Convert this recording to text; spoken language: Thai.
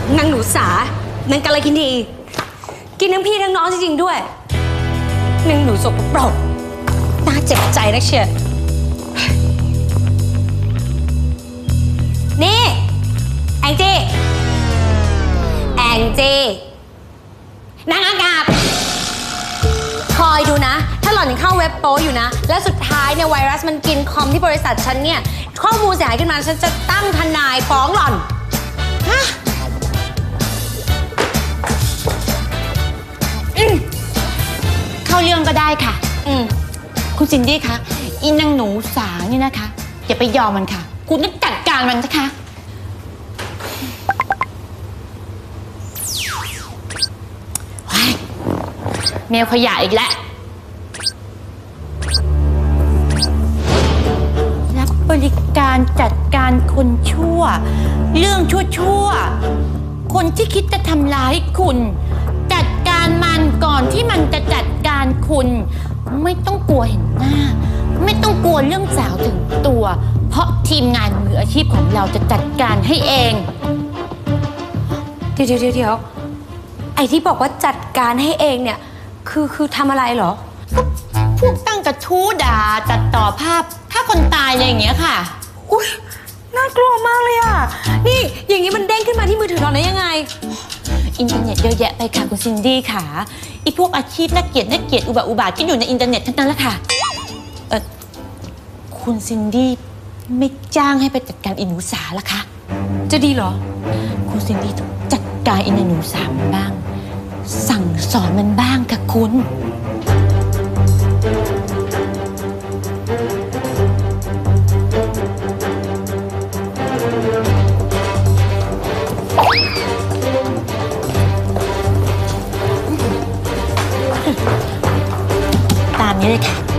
นางหนูสานางกาลกินีกินทั้งพี่ทั้งน้องจริงๆด้วยนางหนูสกปรกน่าเจ็บใจนักเชียร์นี่แองจี้นางอากาศคอยดูนะถ้าหล่อนยังเข้าเว็บโป๊อยู่นะแล้วสุดท้ายเนี่ยไวรัสมันกินคอมที่บริษัทฉันเนี่ยข้อมูลเสียหายขึ้นมาฉันจะตั้งทนายฟ้องหล่อนฮะเข้าเรื่องก็ได้ค่ะคุณซินดี้คะอีนางหนูสาเนี่ยนะคะอย่าไปยอมมันค่ะคุณต้องจัดการมันนะคะเมลขยะอีกแล้วรับบริการจัดการคนชั่วเรื่องชั่วคนที่คิดจะทำร้ายคุณจัดการมันก่อนที่มันจะจัดการคุณไม่ต้องกลัวเห็นหน้าไม่ต้องกลัวเรื่องสาวถึงตัวเพราะทีมงานมืออาชีพของเราจะจัดการให้เองเดี๋ยวไอ้ที่บอกว่าจัดการให้เองเนี่ยคือทำอะไรเหรอพวกตั้งกระทู้ด่าตัดต่อภาพถ้าคนตายอะไรอย่างเงี้ยค่ะอุ๊ยน่ากลัวมากเลยอ่ะนี่อย่างนี้มันเด้งขึ้นมาที่มือถือเราได้ยังไงอินเทอร์เน็ตเยอะแยะไปค่ะคุณซินดี้ค่ะอีพวกอาชีพน่าเกลียดอุบาทที่อยู่ในอินเทอร์เน็ตทั้งนั้นแหละค่ะคุณซินดี้ไม่จ้างให้ไปจัดการอินูสาละคะจะดีเหรอคุณซินดี้ต้องจัดการอินูสามันบ้างสั่งสอนมันบ้างค่ะคุณตามนี้เลยค่ะ